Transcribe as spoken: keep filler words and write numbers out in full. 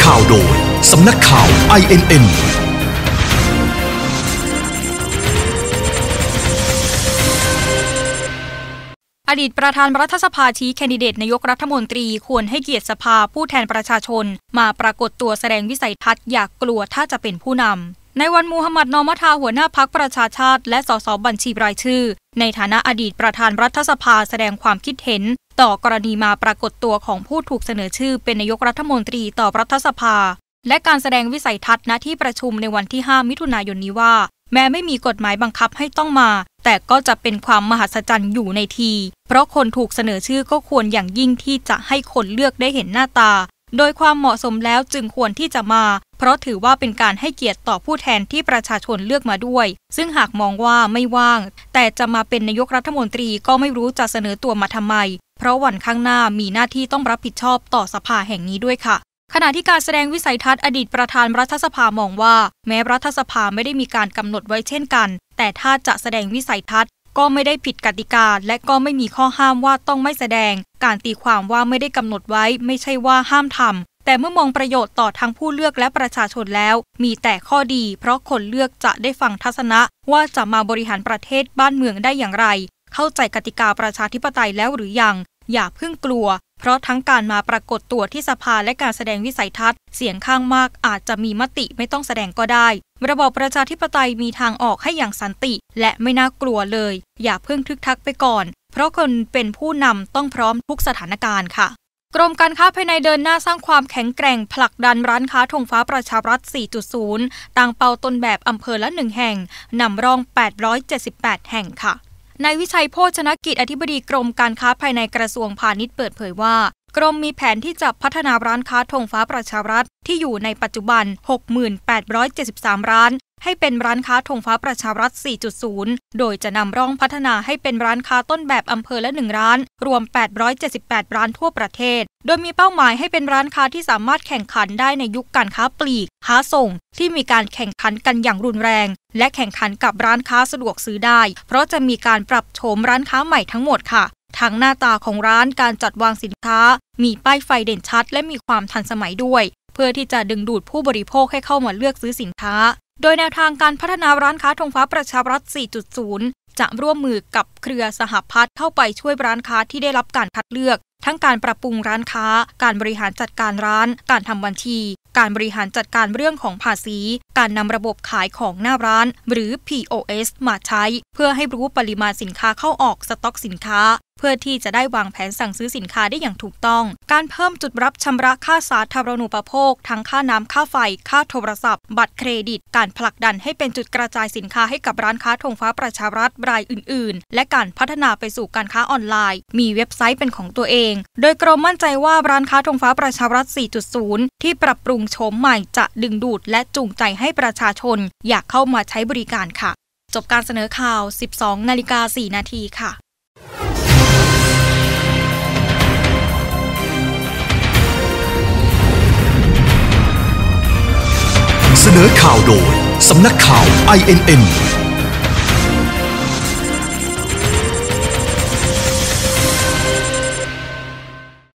ข่าวโดยสำนักข่าว ไอ เอ็น เอ็นอดีตประธานรัฐสภาชี้แคนดิเดตนายกรัฐมนตรีควรให้เกียรติสภาผู้แทนประชาชนมาปรากฏตัวแสดงวิสัยทัศน์อย่ากลัวถ้าจะเป็นผู้นำในวันมูฮัมหมัดนอมะทาหัวหน้าพรรคประชาชาติและสสบัญชีรายชื่อในฐานะอดีตประธานรัฐสภาแสดงความคิดเห็นต่อกรณีมาปรากฏตัวของผู้ถูกเสนอชื่อเป็นนายกรัฐมนตรีต่อรัฐสภาและการแสดงวิสัยทัศน์ณที่ประชุมในวันที่ห้ามิถุนายนนี้ว่าแม้ไม่มีกฎหมายบังคับให้ต้องมาแต่ก็จะเป็นความมหัศจรรย์อยู่ในทีเพราะคนถูกเสนอชื่อก็ควรอย่างยิ่งที่จะให้คนเลือกได้เห็นหน้าตาโดยความเหมาะสมแล้วจึงควรที่จะมาเพราะถือว่าเป็นการให้เกียรติต่อผู้แทนที่ประชาชนเลือกมาด้วยซึ่งหากมองว่าไม่ว่างแต่จะมาเป็นนายกรัฐมนตรีก็ไม่รู้จะเสนอตัวมาทำไมเพราะวันข้างหน้ามีหน้าที่ต้องรับผิดชอบต่อสภาแห่งนี้ด้วยค่ะขณะที่การแสดงวิสัยทัศน์อดีตประธานรัฐสภามองว่าแม้รัฐสภาไม่ได้มีการกำหนดไว้เช่นกันแต่ถ้าจะแสดงวิสัยทัศน์ก็ไม่ได้ผิดกติกาและก็ไม่มีข้อห้ามว่าต้องไม่แสดงการตีความว่าไม่ได้กำหนดไว้ไม่ใช่ว่าห้ามทำแต่เมื่อมองประโยชน์ต่อทั้งผู้เลือกและประชาชนแล้วมีแต่ข้อดีเพราะคนเลือกจะได้ฟังทัศนะว่าจะมาบริหารประเทศบ้านเมืองได้อย่างไรเข้าใจกติกาประชาธิปไตยแล้วหรือยังอย่าเพิ่งกลัวเพราะทั้งการมาปรากฏตัวที่สภาและการแสดงวิสัยทัศน์เสียงข้างมากอาจจะมีมติไม่ต้องแสดงก็ได้ระบอบประชาธิปไตยมีทางออกให้อย่างสันติและไม่น่ากลัวเลยอย่าเพิ่งทึกทักไปก่อนเพราะคนเป็นผู้นำต้องพร้อมทุกสถานการณ์ค่ะกรมการค้าภายในเดินหน้าสร้างความแข็งแกร่งผลักดันร้านค้าธงฟ้าประชารัฐ สี่จุดศูนย์ ตั้งเป้าต้นแบบอำเภอละหนึ่งแห่งนำร่องแปดร้อยเจ็ดสิบแปดแห่งค่ะนายวิชัยโภชนกิจอธิบดีกรมการค้าภายในกระทรวงพาณิชย์เปิดเผยว่ากรมมีแผนที่จะพัฒนาร้านค้าธงฟ้าประชารัฐที่อยู่ในปัจจุบัน หกพันแปดร้อยเจ็ดสิบสาม ร้านให้เป็นร้านค้าธงฟ้าประชารัฐ สี่จุดศูนย์ โดยจะนำร่องพัฒนาให้เป็นร้านค้าต้นแบบอำเภอละหนึ่งร้านรวมแปดร้อยเจ็ดสิบแปดร้านทั่วประเทศโดยมีเป้าหมายให้เป็นร้านค้าที่สามารถแข่งขันได้ในยุคการค้าปลีกค้าส่งที่มีการแข่งขันกันอย่างรุนแรงและแข่งขันกับร้านค้าสะดวกซื้อได้เพราะจะมีการปรับโฉมร้านค้าใหม่ทั้งหมดค่ะทั้งหน้าตาของร้านการจัดวางสินค้ามีป้ายไฟเด่นชัดและมีความทันสมัยด้วยเพื่อที่จะดึงดูดผู้บริโภคให้เข้ามาเลือกซื้อสินค้าโดยแนวทางการพัฒนาร้านค้าธงฟ้าประชารัฐ สี่จุดศูนย์ จะร่วมมือกับเครือสหพัฒน์เข้าไปช่วยร้านค้าที่ได้รับการคัดเลือกทั้งการปรับปรุงร้านค้าการบริหารจัดการร้านการทำบัญชีการบริหารจัดการเรื่องของภาษีการนำระบบขายของหน้าร้านหรือ พี โอ เอส มาใช้เพื่อให้รู้ปริมาณสินค้าเข้าออกสต็อกสินค้าเพื่อที่จะได้วางแผนสั่งซื้อสินค้าได้อย่างถูกต้องการเพิ่มจุดรับชำระค่าสาธารณูปโภคทั้งค่าน้ำค่าไฟค่าโทรศัพท์บัตรเครดิตการผลักดันให้เป็นจุดกระจายสินค้าให้กับร้านค้าธงฟ้าประชารัฐรายอื่นๆและการพัฒนาไปสู่การค้าออนไลน์มีเว็บไซต์เป็นของตัวเองโดยกรมมั่นใจว่าร้านค้าธงฟ้าประชารัฐ สี่จุดศูนย์ ที่ปรับปรุงโฉมใหม่จะดึงดูดและจูงใจให้ประชาชนอยากเข้ามาใช้บริการค่ะจบการเสนอข่าว สิบสองนาฬิกาสี่นาทีค่ะเสนอข่าวโดยสำนักข่าว ไอ เอ็น เอ็น